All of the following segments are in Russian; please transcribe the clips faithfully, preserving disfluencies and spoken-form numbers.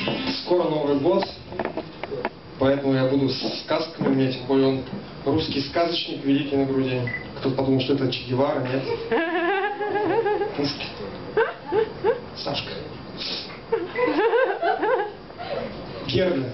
Скоро Новый год, поэтому я буду с сказками, у меня тем более он русский сказочник, великий на груди. Кто-то подумал, что это Че Гевара, нет? Пушкин. Сашка. Герда.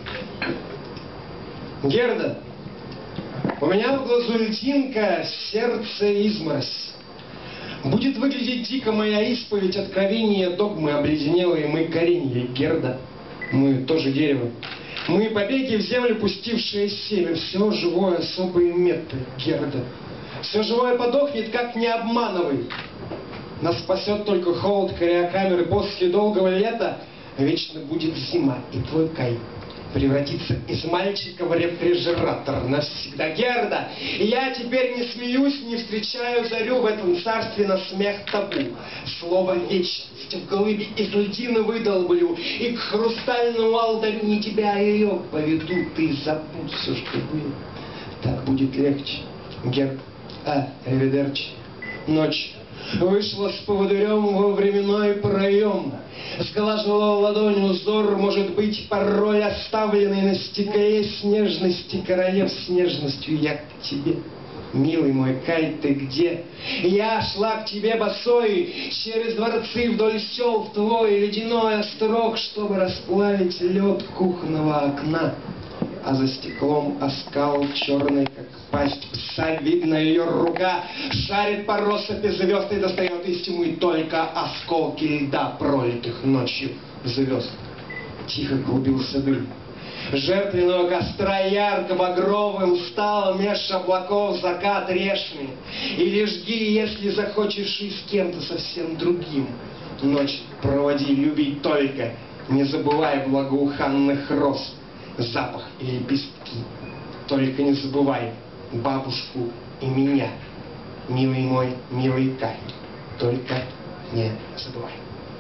Герда, у меня в глазу льдинка, сердце изморозь. Будет выглядеть дико моя исповедь, откровения, догмы, обледенелые мы коренья. Герда, мы тоже дерево. Мы побеги в землю, пустившие семя. Все живое особые меты. Герда, все живое подохнет, как не обманывай. Нас спасет только холод криокамеры. После долгого лета вечно будет зима, и твой кай превратится из мальчика в рефрижератор навсегда. Герда, я теперь не смеюсь, не встречаю зарю в этом царстве на смех табу. Слово вечность в глыбе из льдины выдолблю, и к хрустальному алтарю не тебя, а ее поведу. Ты забудь все, что было, так будет легче. Герда, а, реведерчи. Ночь вышла с поводырем во временной проем, сглаживала ладонь узор, может быть, пароль, оставленный на стекле с нежности королев с нежностью. Я к тебе, милый мой Кай, ты где? Я шла к тебе босой через дворцы вдоль сел в твой ледяной острог, чтобы расплавить лед кухонного окна. А за стеклом оскал черный, как пасть пса, видно ее рука шарит по россыпи звезд и достает из тьмы только осколки льда, пролитых ночью звезд. Тихо клубился дым жертвенного костра, ярко багровым стал меж облаков закат решми. Или жги, если захочешь, и с кем-то совсем другим ночь проводи, люби только, не забывай благоуханных роз, запах и лепестки. Только не забывай бабушку и меня, милый мой, милый Кай. Только не забывай.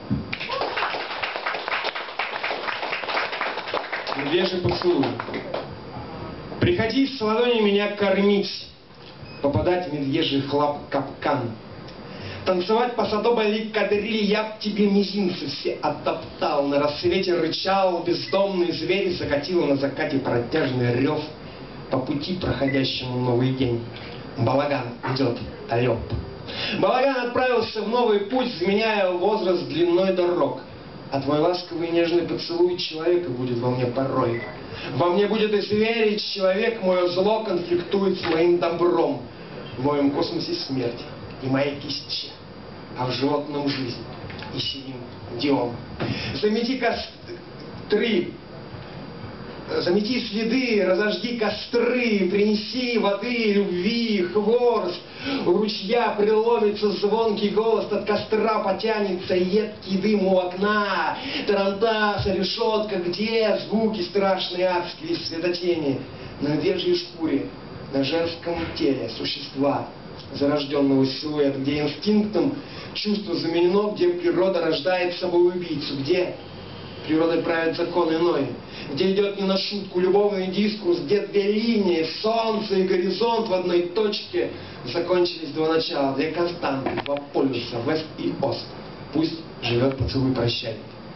Медвежий поцелуй. Приходи с ладони меня кормить, попадать в медвежий хлап капкан. Танцевать по садобой кадриль я б тебе мизинцы все оттоптал. На рассвете рычал бездомный зверь, закатил на закате протяжный рев. По пути, проходящему новый день, балаган идет алеп. Балаган отправился в новый путь, заменяя возраст длиной дорог. А твой ласковый и нежный поцелуй человека будет во мне порой. Во мне будет и зверь, и человек, мое зло конфликтует с моим добром. В моем космосе смерть и моей кисти, а в животном жизнь и синим диом. Замети костры, замети следы, разожги костры, принеси воды, любви, хворост. У ручья преломится звонкий голос, от костра потянется едкий дым у окна. Тарантас, решетка, где звуки страшные адские светотени? На медвежьей шкуре, на женском теле существа зарожденного силуэта, где инстинктом чувство заменено, где природа рождает собой убийцу, где природой правит закон иной, где идет не на шутку любовный дискурс, где две линии, солнце и горизонт в одной точке закончились два начала, две константы, два полюса, вест и ост. Пусть живет поцелуй прощай.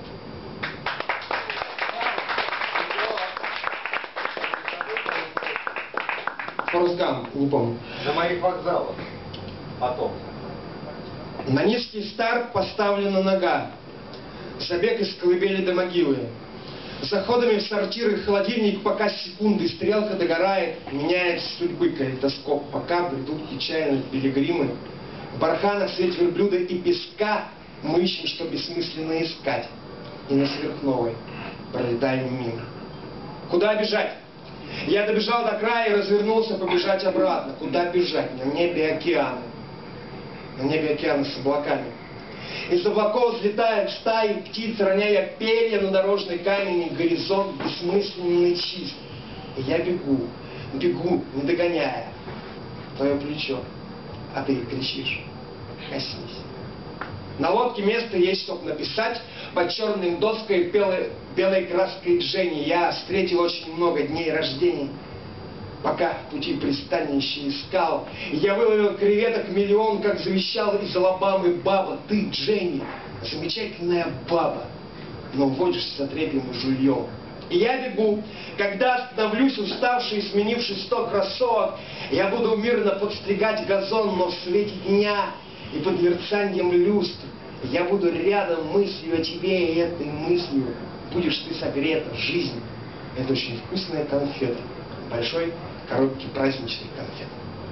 Форрест Гамп, не помню. На моих вокзалах. Потом. На низкий старт поставлена нога. Забег из колыбели до могилы. Заходами в сортир и холодильник, пока секунды стрелка догорает, меняет судьбы калейдоскоп, пока бредут печальные пилигримы. В барханах свет верблюда и песка мы ищем, что бессмысленно искать. И на сверхновой пролетаем мимо. Куда бежать? Я добежал до края и развернулся побежать обратно. Куда бежать? На небе океаны. На небе океаны с облаками. Из облаков взлетают стаи птиц, роняя перья на дорожный камень, и горизонт бессмысленный чист. И я бегу, бегу, не догоняя твое плечо, а ты кричишь: коснись. На лодке место есть, чтобы написать под черной доской белой, белой краской Дженни. Я встретил очень много дней рождений, пока в пути пристанище искал. Я выловил креветок миллион, как завещал из Алабамы баба. Ты, Дженни, замечательная баба. но водишься за трепем и жульем. И я бегу, когда остановлюсь, уставший, сменивший сто кроссовок, я буду мирно подстригать газон, но в свете дня и под мерцанием люстр я буду рядом мыслью о тебе, и этой мыслью будешь ты согрета. Жизнь — это очень вкусная конфета, большой коробки праздничных конфет.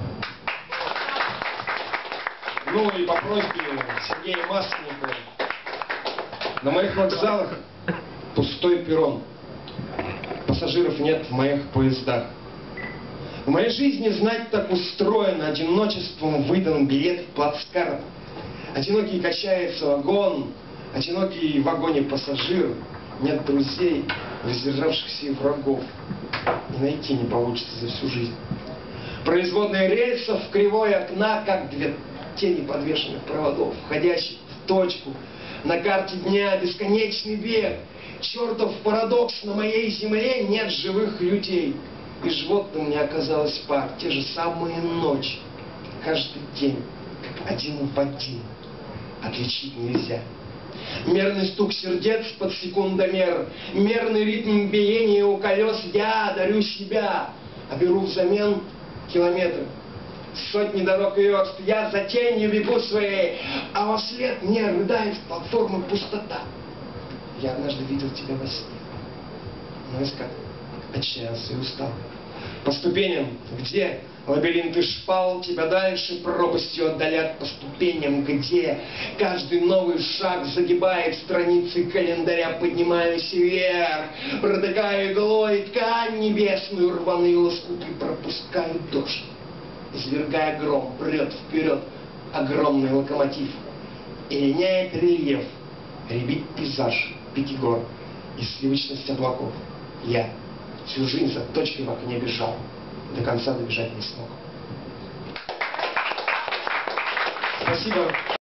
Ну и по просьбе Сергея Масленникова, на моих вокзалах пустой перрон. Пассажиров нет в моих поездах. В моей жизни, знать, так устроено, одиночеством выдан билет в плацкарт. Одинокий качается вагон, одинокий в вагоне пассажир. Нет друзей, воздержавшихся и врагов. И найти не получится за всю жизнь. Производные рельсов, кривой окна, как две тени подвешенных проводов, входящих в точку. На карте дня бесконечный бег. Чертов парадокс, на моей земле нет живых людей. И животным не оказалось пар, те же самые ночи. Каждый день, как один в один, отличить нельзя. Мерный стук сердец под секундомер, мерный ритм биения у колес. Я дарю себя, а беру взамен километры. Сотни дорог и верст, я за тенью бегу своей, а во след мне рыдает платформа пустота. Я однажды видел тебя во сне, но искал, отчаялся и устал. По ступеням, где лабиринты шпал, тебя дальше пропастью отдалят по ступеням, где каждый новый шаг загибает страницы календаря. Поднимаюсь вверх, протыкаю иглой ткань небесную, рваные лоскуты пропускаю дождь. Извергая гром, прет вперед огромный локомотив. И линяет рельеф, рябит пейзаж пяти гор и сливочность облаков. Я всю жизнь за точкой в окне бежал, до конца добежать не смог. Спасибо.